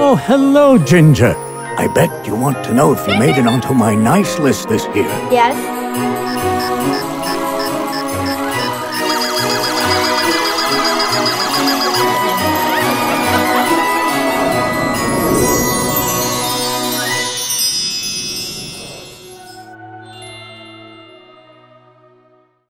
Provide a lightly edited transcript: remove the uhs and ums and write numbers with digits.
Oh, hello, Ginger. I bet you want to know if you made it onto my nice list this year. Yes?